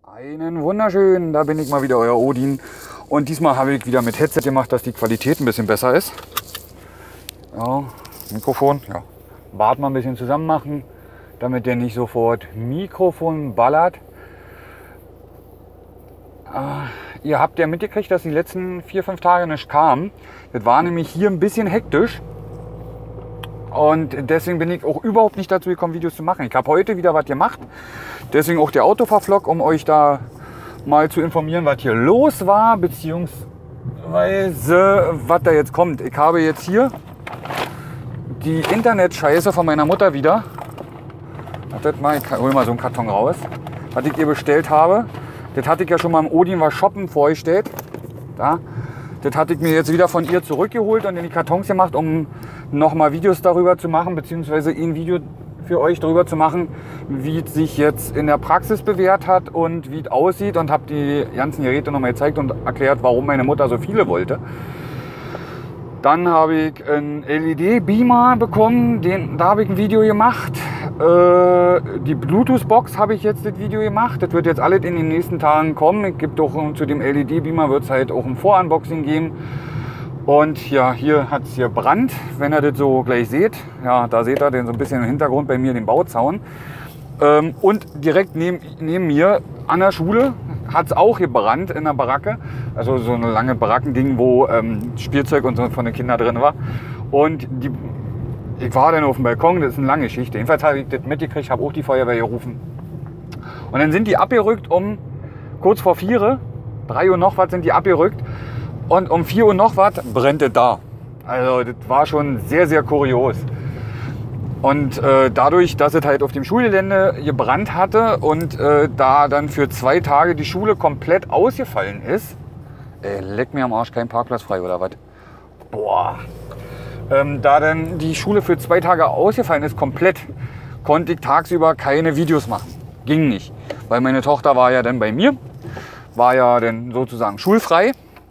Einen wunderschönen, da bin ich mal wieder, euer Odin. Und diesmal habe ich wieder mit Headset gemacht, dass die Qualität ein bisschen besser ist. Ja, Mikrofon, ja. Bart mal ein bisschen zusammen machen, damit der nicht sofort Mikrofon ballert. Ihr habt ja mitgekriegt, dass die letzten 4-5 Tage nicht kam. Das war nämlich hier ein bisschen hektisch. Und deswegen bin ich auch überhaupt nicht dazu gekommen, Videos zu machen. Ich habe heute wieder was gemacht. Deswegen auch der Autofahrvlog, um euch da mal zu informieren, was hier los war, beziehungsweise was da jetzt kommt. Ich habe jetzt hier die Internetscheiße von meiner Mutter wieder. Wartet mal, ich hole mal so einen Karton raus. Was ich ihr bestellt habe. Das hatte ich ja schon mal im Odin was shoppen vorgestellt. Da. Das hatte ich mir jetzt wieder von ihr zurückgeholt und in die Kartons gemacht, um nochmal Videos darüber zu machen, beziehungsweise ein Video für euch darüber zu machen, wie es sich jetzt in der Praxis bewährt hat und wie es aussieht, und habe die ganzen Geräte nochmal gezeigt und erklärt, warum meine Mutter so viele wollte. Dann habe ich einen LED-Beamer bekommen, da habe ich ein Video gemacht. Die Bluetooth-Box habe ich jetzt das Video gemacht. Das wird jetzt alles in den nächsten Tagen kommen. Es gibt auch zu dem LED-Beamer wird es halt auch ein Vorunboxing geben. Und ja, hier hat es gebrannt, wenn ihr das so gleich seht. Ja, da seht ihr den so ein bisschen im Hintergrund bei mir, den Bauzaun. Und direkt neben mir an der Schule hat es auch gebrannt in der Baracke. Also so eine lange Barackending, wo Spielzeug und so von den Kindern drin war. Und ich war dann auf dem Balkon, das ist eine lange Geschichte. Jedenfalls habe ich das mitgekriegt, habe auch die Feuerwehr gerufen. Und dann sind die abgerückt kurz vor 4, 3 Uhr noch was sind die abgerückt. Und um 4 Uhr noch was brennt es da. Also das war schon sehr, sehr kurios. Und dadurch, dass es halt auf dem Schulgelände gebrannt hatte und da dann für 2 Tage die Schule komplett ausgefallen ist, leck mir am Arsch, kein Parkplatz frei oder was? Boah. Da dann die Schule für 2 Tage ausgefallen ist, komplett, konnte ich tagsüber keine Videos machen. Ging nicht. Weil meine Tochter war ja dann bei mir, war ja dann sozusagen schulfrei.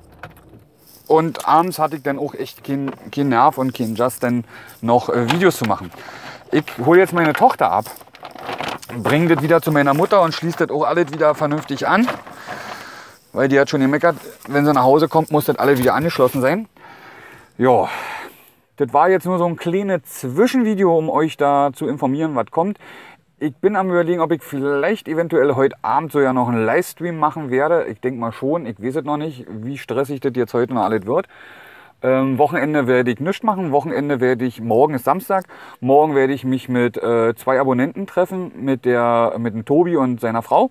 Und abends hatte ich dann auch echt keinen Nerv und keinen Just, dann noch Videos zu machen. Ich hole jetzt meine Tochter ab, bringe das wieder zu meiner Mutter und schließe das auch alles wieder vernünftig an. Weil die hat schon gemeckert, wenn sie nach Hause kommt, muss das alles wieder angeschlossen sein. Ja, das war jetzt nur so ein kleines Zwischenvideo, um euch da zu informieren, was kommt. Ich bin am Überlegen, ob ich vielleicht eventuell heute Abend so ja noch einen Livestream machen werde. Ich denke mal schon, ich weiß es noch nicht, wie stressig das jetzt heute noch alles wird. Wochenende werde ich nichts machen. Morgen ist Samstag, morgen werde ich mich mit 2 Abonnenten treffen, mit dem Tobi und seiner Frau.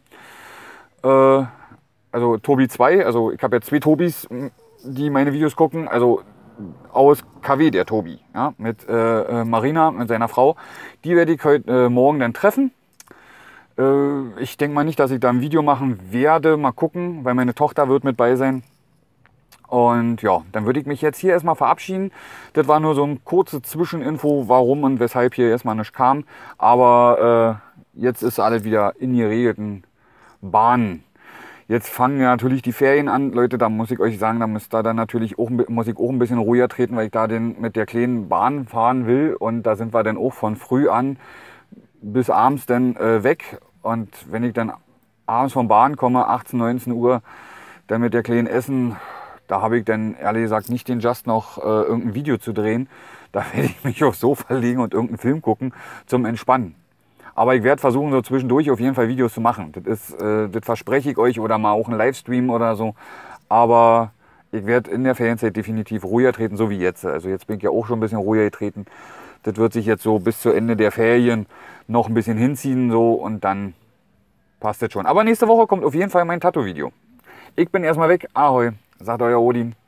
Also Tobi 2, also ich habe ja 2 Tobis, die meine Videos gucken, also aus KW der Tobi, ja, mit Marina, mit seiner Frau. Die werde ich heute morgen dann treffen. Ich denke mal nicht, dass ich da ein Video machen werde. Mal gucken, weil meine Tochter wird mit bei sein. Und ja, dann würde ich mich jetzt hier erstmal verabschieden. Das war nur so eine kurze Zwischeninfo, warum und weshalb hier erstmal nicht kam. Aber jetzt ist alles wieder in geregelten Bahnen. Jetzt fangen ja natürlich die Ferien an. Leute, da muss ich euch sagen, da muss ich auch ein bisschen ruhiger treten, weil ich da mit der kleinen Bahn fahren will. Und da sind wir dann auch von früh an bis abends dann weg. Und wenn ich dann abends vom Bahn komme, 18, 19 Uhr, dann mit der kleinen essen, da habe ich dann ehrlich gesagt nicht den Just noch irgendein Video zu drehen. Da werde ich mich aufs Sofa legen und irgendeinen Film gucken zum Entspannen. Aber ich werde versuchen, so zwischendurch auf jeden Fall Videos zu machen. Das verspreche ich euch, oder mal auch einen Livestream oder so. Aber ich werde in der Ferienzeit definitiv ruhiger treten, so wie jetzt. Also jetzt bin ich ja auch schon ein bisschen ruhiger getreten. Das wird sich jetzt so bis zu Ende der Ferien noch ein bisschen hinziehen so, und dann passt das schon. Aber nächste Woche kommt auf jeden Fall mein Tattoo-Video. Ich bin erstmal weg. Ahoi, sagt euer Odin.